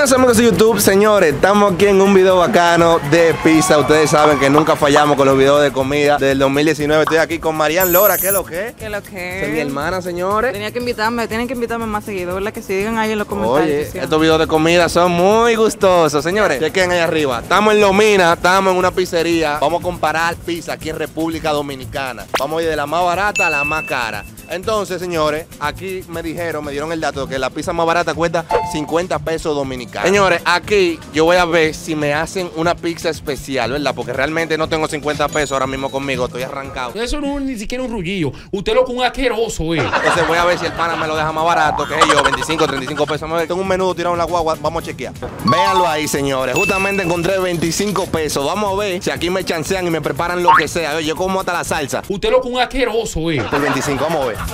Buenas amigos de YouTube, señores, estamos aquí en un video bacano de pizza. Ustedes saben que nunca fallamos con los videos de comida del 2019. Estoy aquí con Marian Lora, ¿qué es lo que? ¿Qué lo que? Es mi hermana, señores. Tienen que invitarme más seguido, ¿verdad? Que si digan ahí en los comentarios. Oye, estos videos de comida son muy gustosos, señores. Chequen ahí arriba. Estamos en Lomina, estamos en una pizzería. Vamos a comparar pizza aquí en República Dominicana. Vamos a ir de la más barata a la más cara. Entonces, señores, aquí me dieron el dato de que la pizza más barata cuesta 50 pesos dominicanos. Señores, aquí yo voy a ver si me hacen una pizza especial, ¿verdad? Porque realmente no tengo 50 pesos ahora mismo conmigo, estoy arrancado. Eso no es ni siquiera un rullillo. Usted lo con un asqueroso, Entonces voy a ver si el pana me lo deja más barato, que es yo, 25, 35 pesos. Tengo un menú tirado en la guagua, vamos a chequear. Véanlo ahí, señores. Justamente encontré 25 pesos. Vamos a ver si aquí me chancean y me preparan lo que sea. Oye, yo como hasta la salsa. Usted lo con un asqueroso, Por 25, vamos a ver.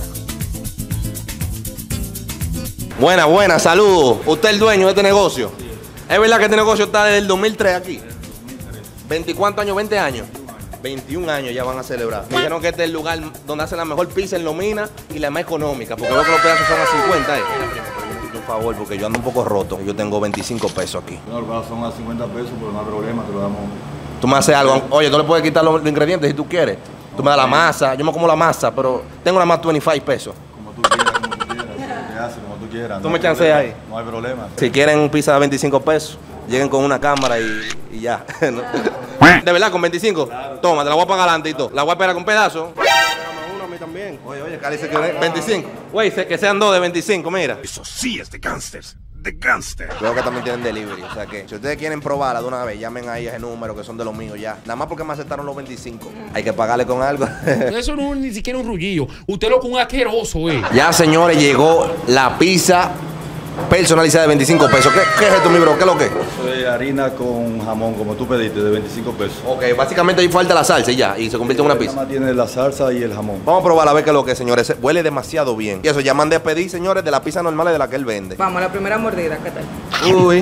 Buena, saludos. ¿Usted es el dueño de este negocio? Sí. ¿Es verdad que este negocio está desde el 2003 aquí? 20 cuántos años, 20 años. 21 años ya van a celebrar. Me dijeron que este es el lugar donde hacen la mejor pizza en Lomina y la más económica, porque veo que los pedazos son a 50, Por favor, porque yo ando un poco roto. Yo tengo 25 pesos aquí. No, los son a 50 pesos, pero no hay problema, te lo damos. Tú me haces algo. Oye, tú le puedes quitar los ingredientes si tú quieres. Tú me das la masa. Yo me como la masa, pero tengo nada más 25 pesos. Como tú quieras, te hace como tú quieras. Tú me chanceas ahí. No hay problema. Si quieren pizza de 25 pesos, lleguen con una cámara y ya. ¿De verdad, con 25? Claro. Toma, te la voy a pagar adelante y todo. La voy a esperar con pedazos. Uno a mí también. Oye, Cali dice que 25. Güey, que sean dos de 25, mira. Eso sí es de gangsters. De gangster. Creo que también tienen delivery, o sea que si ustedes quieren probarla de una vez, llamen ahí a ese número que son de los míos ya. Nada más porque me aceptaron los 25. Hay que pagarle con algo. Eso no es ni siquiera un rullillo. Usted lo con un asqueroso, Ya, señores, llegó la pizza personalizada de 25 pesos. ¿Qué es esto, mi bro? ¿Qué es lo que es? Eso es harina con jamón, como tú pediste, de 25 pesos. Ok, básicamente ahí falta la salsa y ya, y se convierte en una pizza. Nada más tiene la salsa y el jamón. Vamos a probar a ver qué es lo que es, señores. Huele demasiado bien. Y eso, ya mandé a pedir, señores, de la pizza normal de la que él vende. Vamos, la primera mordida, ¿qué tal? Uy.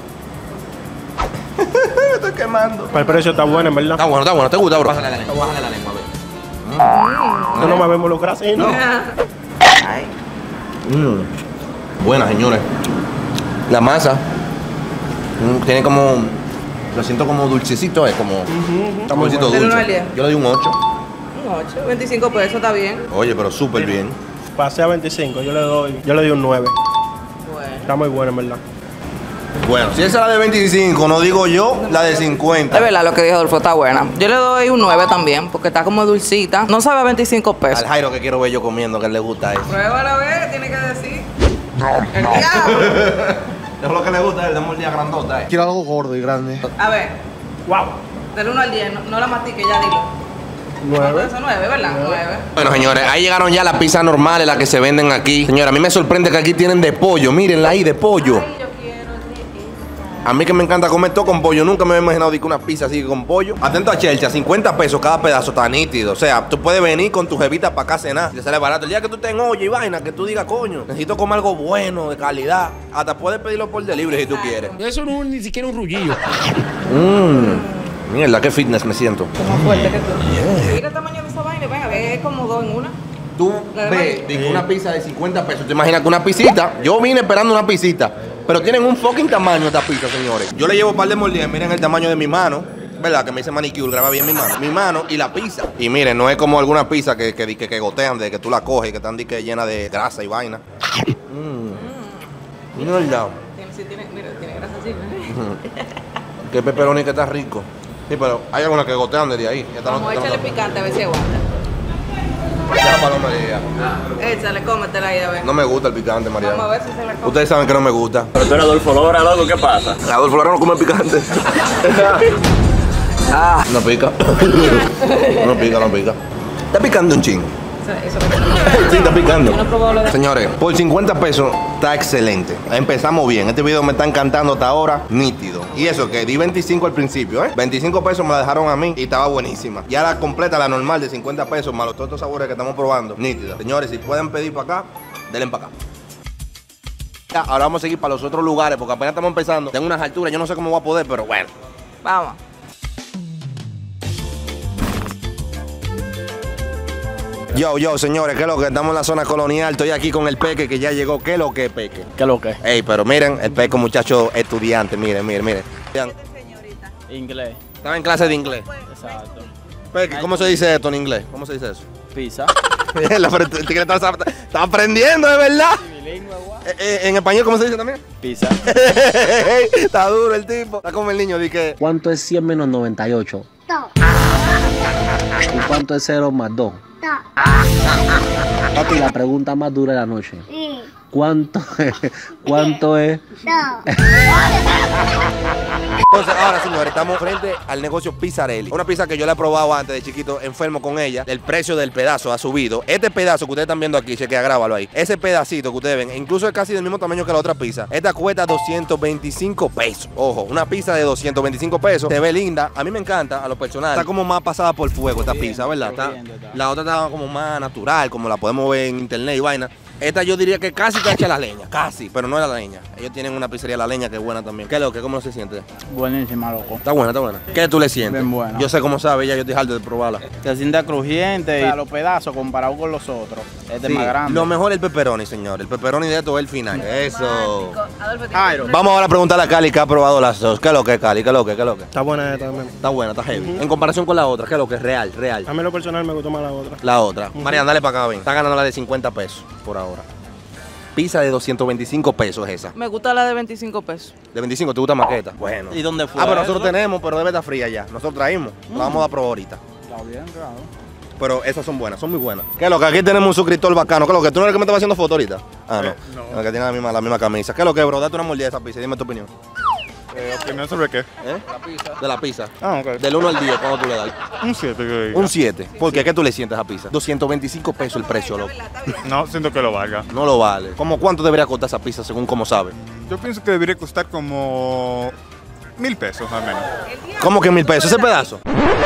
Me estoy quemando. El precio está bueno, en verdad. Está bueno. ¿Te gusta, bro? Bájale la lengua, a ver. No me vemos involucrar así, ¿no? Ay. Buena, señores. La masa tiene como, lo siento como dulcecito, es como Está muy dulcecito bueno. ¿Del dulce. 1 al 10? Yo le di un 8. Un 8, 25 pesos, está bien. Oye, pero súper bien. Pasé a 25, yo le doy un 9. Bueno. Está muy bueno, en verdad. Bueno, si esa es la de 25, no digo yo la de 50. Es verdad lo que dijo Adolfo, está buena. Yo le doy un 9 también, porque está como dulcita. No sabe a 25 pesos. Al Jairo que quiero ver yo comiendo, que le gusta eso. Pruébalo a ver, tiene que decir. El diablo. Es lo que le gusta a él, damos el día grandota, Quiero algo gordo y grande. A ver, ¡Wow! del 1 al 10, no la mastique, ya dilo. 9. Eso 9, ¿verdad? 9. Bueno, señores, ahí llegaron ya las pizzas normales, las que se venden aquí. Señora, a mí me sorprende que aquí tienen de pollo. Mírenla ahí, de pollo. Ay, yo quiero de esta. A mí que me encanta comer todo con pollo. Nunca me había imaginado de que una pizza así con pollo. Atento a Chelcha, 50 pesos cada pedazo, está nítido. O sea, tú puedes venir con tu jevita para acá a cenar. Le sale barato. El día que tú estés en olla y vaina, que tú digas, coño, necesito comer algo bueno, de calidad. Hasta puedes pedirlo por delivery si tú quieres. Eso no es ni siquiera un rullillo. Mierda, qué fitness me siento. Más fuerte que tú. Mira el tamaño de esa vaina, venga, ve, es como 2 en una. Tú ves, digo, una pizza de 50 pesos. ¿Te imaginas que una pisita? Yo vine esperando una pisita. Pero tienen un fucking tamaño esta pizza, señores. Yo le llevo un par de mordidas. Miren el tamaño de mi mano. ¿Verdad? Que me dice manicure, graba bien mi mano. Mi mano y la pizza. Y miren, no es como alguna pizza que gotean, de que tú la coges y que están llena de grasa y vaina. Mira, Mira, tiene grasa así, ¿verdad? que pepperoni que está rico. Sí, pero hay algunas que gotean desde ahí. Vamos a echarle picante a ver si aguanta. Ya, María. Échale, cómetela ahí a ver. No me gusta el picante, María. Vamos a ver si se la come. Ustedes saben que no me gusta. Pero tú eres Adolfo Lora, loco, ¿qué pasa? Adolfo Lora no come picante. No pica. No pica. Está picando un chingo. Eso Sí, está picando. Yo no he probado lo de... Señores, por 50 pesos está excelente. Empezamos bien. Este video me está encantando hasta ahora, nítido. Y eso que di 25 al principio, 25 pesos me la dejaron a mí y estaba buenísima. Ya la completa, la normal de 50 pesos, más todos estos sabores que estamos probando, nítida. Señores, si pueden pedir para acá, denle para acá. Ya, ahora vamos a seguir para los otros lugares porque apenas estamos empezando. Tengo unas alturas, yo no sé cómo voy a poder, pero bueno. Vamos. Yo, señores, ¿qué es lo que? Estamos en la zona colonial. Estoy aquí con el Peque que ya llegó. ¿Qué es lo que, Peque? ¿Qué es lo que? Ey, pero miren, el Peque, muchacho estudiante. Miren. Vean, Inglés. estaba en clase de inglés. Exacto. Peque, ¿cómo se dice esto en inglés? ¿Cómo se dice eso? Pizza. El tigre está aprendiendo, de verdad. Bilingüe, guau. ¿En español cómo se dice también? Pizza. Está duro el tipo. Está como el niño, di que... ¿Cuánto es 100 menos 98? 2. ¿Y cuánto es 0 más 2? 2. Papi, la pregunta más dura de la noche. Sí. ¿Cuánto es? 2. Entonces, ahora, señores, estamos frente al negocio Pizzarelli. Una pizza que yo la he probado antes de chiquito, enfermo con ella. El precio del pedazo ha subido. Este pedazo que ustedes están viendo aquí, chequea, grábalo ahí. Ese pedacito que ustedes ven, incluso es casi del mismo tamaño que la otra pizza. Esta cuesta 225 pesos. Ojo, una pizza de 225 pesos. Se ve linda. A mí me encanta, a lo personal. Está como más pasada por fuego esta pizza, ¿verdad? La otra está como más natural, como la podemos ver en internet y vaina. Esta yo diría que casi está hecha a la leña, casi, pero no es la leña. Ellos tienen una pizzería a la leña que es buena también. ¿Qué es lo que? ¿Cómo se siente? Buenísima, loco. Está buena, está buena. ¿Qué tú le sientes? Bien buena. Yo sé cómo sabe, ya yo estoy harto de probarla. Se siente crujiente y a los pedazos comparado con los otros. Este es más grande. Lo mejor es el pepperoni, señor. El pepperoni de esto es el final. Eso. Jairo. Vamos ahora a preguntarle a Cali que ha probado las dos. ¿Qué es lo que, Cali? ¿Qué es lo que? ¿Qué es lo que? Está buena esta también. Está buena, está heavy. En comparación con la otra, ¿qué es lo que es real? A mí lo personal me gustó más la otra. La otra. Mariana, dale para acá, ven. Está ganando la de 50 pesos por ahora. Pizza de 225 pesos esa. Me gusta la de 25 pesos. ¿De 25 te gusta maqueta? Bueno. ¿Y dónde fue? Ah, pero nosotros tenemos, pero debe estar fría ya. Nosotros traímos. La vamos a probar ahorita. Está bien, claro. Pero esas son buenas, son muy buenas. ¿Qué es lo que? Aquí tenemos un suscriptor bacano. ¿Qué es lo que? ¿Tú no eres el que me estaba haciendo foto ahorita? Ah, no. El que tiene la misma camisa. ¿Qué es lo que, bro? Date una mordida a esa pizza y dime tu opinión. ¿Opinión sobre qué? De la pizza. Ah, ok. Del 1 al 10, ¿cuándo tú le das? Un 7. Un 7. ¿Por qué? ¿Qué tú le sientes a pizza? 225 pesos el precio, loco. No, siento que lo valga. No lo vale. ¿Cómo cuánto debería costar esa pizza según cómo sabe? Yo pienso que debería costar como 1000 pesos al menos. ¿Cómo que 1000 pesos ese pedazo?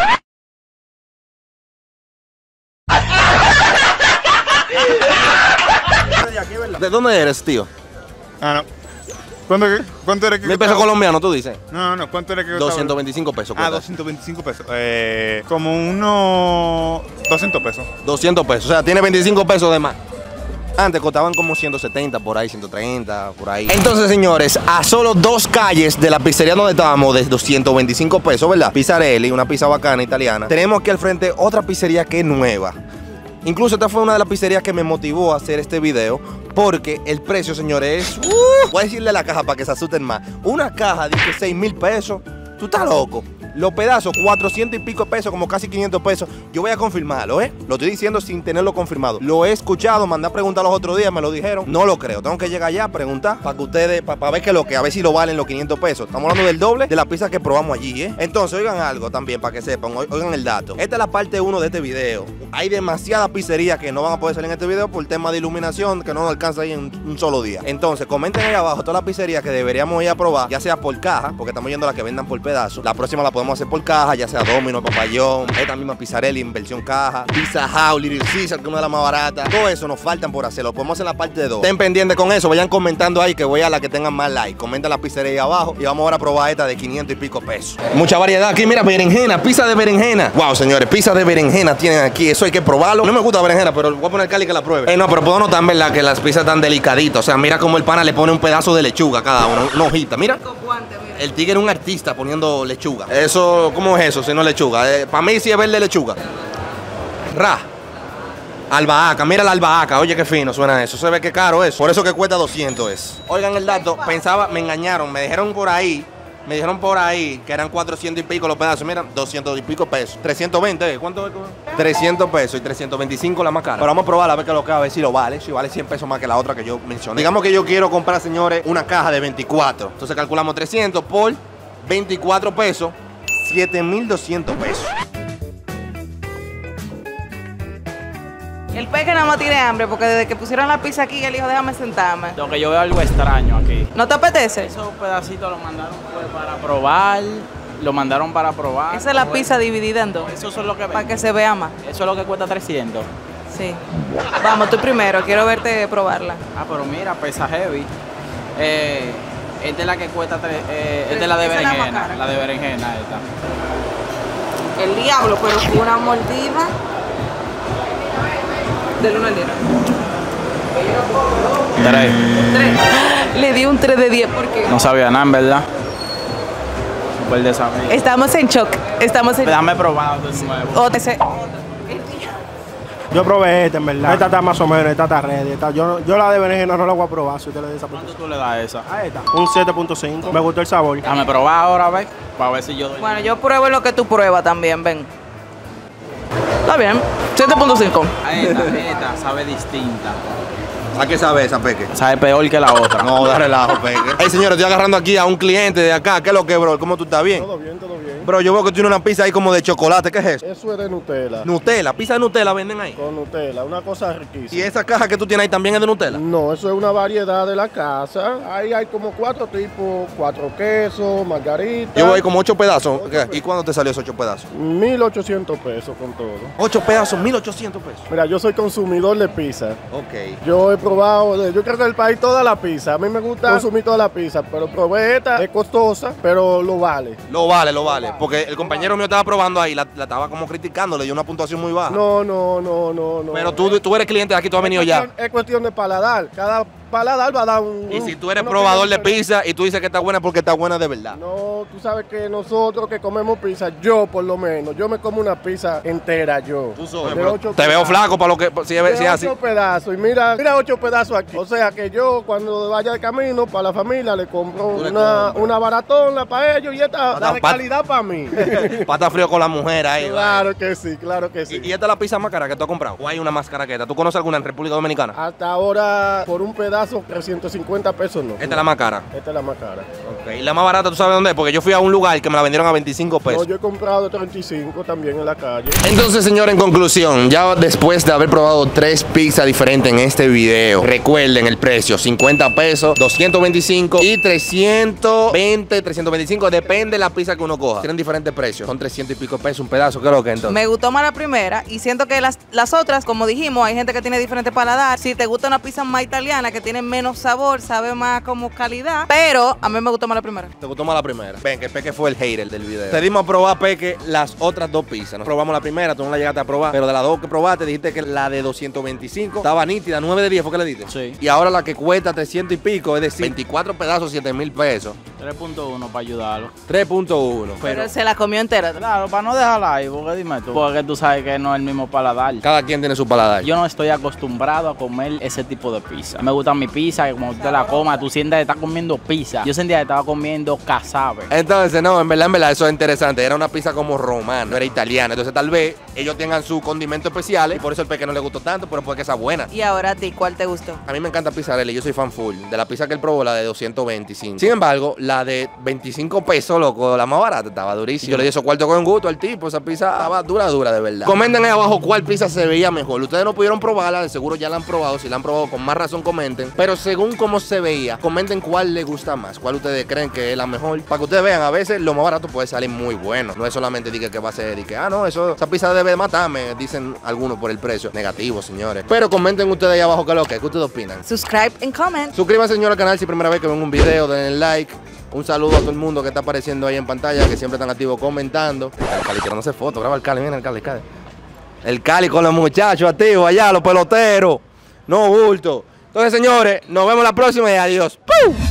¿De dónde eres, tío? Ah, no. ¿Cuánto era que 1000 pesos colombianos, tú dices. No, ¿cuánto era que costaba? 225 pesos. Ah, 225 pesos. Como unos 200 pesos. 200 pesos, o sea, tiene 25 pesos de más. Antes costaban como 170 por ahí, 130 por ahí. Entonces, señores, a solo 2 calles de la pizzería donde estábamos, de 225 pesos, ¿verdad? Pizzarelli, una pizza bacana italiana. Tenemos aquí al frente otra pizzería que es nueva. Incluso esta fue una de las pizzerías que me motivó a hacer este video, porque el precio, señores, es... voy a decirle la caja para que se asusten más. Una caja dice 6,000 pesos. ¿Tú estás loco? Los pedazos, 400 y pico pesos, como casi 500 pesos. Yo voy a confirmarlo, ¿eh? Lo estoy diciendo sin tenerlo confirmado. Lo he escuchado, mandé a preguntar los otros días, me lo dijeron. No lo creo. Tengo que llegar allá a preguntar para que ustedes, para ver que lo que, a ver si lo valen los 500 pesos. Estamos hablando del doble de la pizza que probamos allí, ¿eh? Entonces, oigan algo también para que sepan, oigan el dato. Esta es la parte 1 de este video. Hay demasiadas pizzerías que no van a poder salir en este video por tema de iluminación, que no nos alcanza ahí en un solo día. Entonces, comenten ahí abajo todas las pizzerías que deberíamos ir a probar, ya sea por caja, porque estamos yendo a las que vendan por pedazo. La próxima la podemos hacer por caja, ya sea Domino, Papayón, esta misma Pizzarelli en versión caja, Pizza House, Little Caesar, que es una de las más baratas. Todo eso nos faltan por hacerlo. Lo podemos hacer en la parte 2. Estén pendientes con eso, vayan comentando ahí que voy a la que tengan más like. Comenten la pizzería ahí abajo y vamos ahora a probar esta de 500 y pico pesos. Mucha variedad aquí, mira, berenjena, pizza de berenjena. Wow, señores, pizza de berenjena tienen aquí. Eso hay que probarlo. No me gusta la berenjena, pero voy a poner Cali que la pruebe. No, pero puedo notar, en verdad, que las pizzas están delicaditas. O sea, mira cómo el pana le pone un pedazo de lechuga a cada uno, una hojita, mira. El tigre es un artista poniendo lechuga. Eso, ¿cómo es eso si no es lechuga? Para mí sí es verde lechuga. Ra. Albahaca, mira la albahaca. Oye, qué fino suena eso. Se ve que caro es. Por eso que cuesta 200 es. Oigan el dato, pensaba, me engañaron. Me dijeron por ahí que eran 400 y pico los pedazos. Mira, 200 y pico pesos. 320, ¿cuánto es? 300 pesos y 325 la más cara. Pero vamos a probarla a ver qué lo que, a ver si lo vale. Si vale 100 pesos más que la otra que yo mencioné. Digamos que yo quiero comprar, señores, una caja de 24. Entonces calculamos 300 por 24 pesos, 7,200 pesos. El Peque nada más tiene hambre porque desde que pusieron la pizza aquí, él dijo, déjame sentarme. Lo que yo veo algo extraño aquí. ¿No te apetece? Esos pedacitos los mandaron para probar. Lo mandaron para probar. Esa es la pizza dividida en dos. Eso es lo que para que se vea más. Eso es lo que cuesta 300. Sí. Vamos, tú primero, quiero verte probarla. Ah, pero mira, pesa heavy. Esta es la que cuesta, esta es la de berenjena. La de berenjena esta. El diablo, pero fue una mordida. Del 1 al 10. 3. 3. Le di un 3 de 10 porque No sabía nada, en verdad. Súper desabrido. estamos en shock. Déjame probar de nuevo. Yo probé esta, en verdad. Esta está más o menos, esta está ready. Yo la de berenjena no la voy a probar si usted le da esa ¿Cuánto tú le das a esa? A esta, un 7.5. Me gustó el sabor. Déjame probar ahora, ¿ves? Para ver si yo doy. Bueno, yo pruebo lo que tú pruebas también, ven. Está bien, 7.5. Esta sabe distinta. ¿A qué sabe esa, Peque? Sabe peor que la otra. No, da relajo, Peque. Hey, señores, estoy agarrando aquí a un cliente de acá. ¿Qué es lo que, bro? ¿Cómo tú estás? ¿Bien? Todo bien, todo bien. Bro, yo veo que tiene una pizza ahí como de chocolate. ¿Qué es eso? Eso es de Nutella. Nutella. Pizza de Nutella venden ahí. Con Nutella, una cosa ¿Y riquísima. esa caja que tú tienes ahí también es de Nutella? No, eso es una variedad de la casa. Ahí hay como 4 tipos, 4 quesos, margarita. Yo voy como 8 pedazos. ¿Qué? ¿Y cuándo te salió esos 8 pedazos? 1.800 pesos con todo. 8 pedazos, 1.800 pesos. Mira, yo soy consumidor de pizza. Ok. Yo he probado, yo creo que el país toda la pizza. A mí me gusta consumir toda la pizza, pero probé esta, es costosa, pero lo vale. Lo vale. Porque el compañero mío estaba probando ahí, la estaba como criticando, le dio una puntuación muy baja. No. Pero tú eres cliente de aquí, tú has venido ya. Es cuestión de paladar. Cada paladar va a dar un... Y si tú eres una probador de opinión pizza y tú dices que está buena porque está buena de verdad. No, tú sabes que nosotros que comemos pizza, yo por lo menos, yo me como una pizza entera yo. Tú solo. De 8 Te veo pedazos. flaco para lo que si es De así. 8 pedazos. Y mira 8 pedazos aquí. O sea que yo cuando vaya de camino para la familia le compro Tú le una baratona para ellos y esta la de calidad para mí. Pata frío con la mujer ahí. Claro que sí, claro que sí. ¿Y esta es la pizza más cara que tú has comprado? ¿O hay una más cara que esta? ¿Tú conoces alguna en República Dominicana? Hasta ahora, por un pedazo, 350 pesos no. Esta es la más cara. Esta es la más cara. Ok. ¿Y la más barata tú sabes dónde es? Porque yo fui a un lugar que me la vendieron a 25 No, pesos. yo he comprado 35 también en la calle. Entonces, señor, en conclusión, ya después de haber probado 3 pizzas diferentes en este video, recuerden el precio, 50 pesos, 225 y 320, 325, depende de la pizza que uno coja. Tienen diferentes precios, son 300 y pico pesos un pedazo, ¿qué es lo que entonces? Me gustó más la primera y siento que las otras, como dijimos, hay gente que tiene diferente paladar. Si te gusta una pizza más italiana que tiene menos sabor, sabe más como calidad, pero a mí me gustó más la primera. ¿Te gustó más la primera? Ven, que Peque fue el hater del video. Te dimos a probar, Peque, las otras 2 pizzas. Nos probamos la primera, tú no la llegaste a probar, pero de las 2 que probaste dijiste que la de 225 estaba nítida, 9 de 10 fue que le diste. Sí. Y ahora la que cuesta 300 y pico, es decir, 24 pedazos, 7,000 pesos. 3.1 para ayudarlo. 3.1. Pero se la comió entera. Claro, para no dejarla ahí, porque dime tú. Porque tú sabes que no es el mismo paladar. Cada quien tiene su paladar. Yo no estoy acostumbrado a comer ese tipo de pizza. Me gusta mi pizza, que como tú te la comas, tú sientes que estás comiendo pizza. Yo sentía que estaba comiendo casabe. Entonces, no, en verdad, eso es interesante. Era una pizza como romana, no era italiana. Entonces, tal vez ellos tengan sus condimentos especiales y por eso el Peque no le gustó tanto, pero puede que sea buena. Y ahora a ti, ¿cuál te gustó? A mí me encanta Pizzarelli, yo soy fan full. De la pizza que él probó, la de 225. Sin embargo, la de 25 pesos, loco, la más barata, estaba durísima. Yo le di esos cuartos con gusto al tipo, esa pizza estaba dura, de verdad. Comenten ahí abajo cuál pizza se veía mejor. Ustedes no pudieron probarla, de seguro ya la han probado. Si la han probado, con más razón comenten. Pero según cómo se veía, comenten cuál les gusta más, cuál ustedes creen que es la mejor. Para que ustedes vean, a veces lo más barato puede salir muy bueno. No es solamente que va a ser, no, esa pizza debe matarme, dicen algunos por el precio. Negativo, señores. Pero comenten ustedes ahí abajo qué ustedes opinan. Subscribe and comment. Suscríbanse, señor, al canal si es primera vez que ven un video, denle like. Un saludo a todo el mundo que está apareciendo ahí en pantalla, que siempre están activos comentando. El Cali tirándose fotos, graba el Cali, mira el Cali. El Cali con los muchachos activos allá, los peloteros. No bulto. Entonces, señores, nos vemos la próxima y adiós. ¡Pum!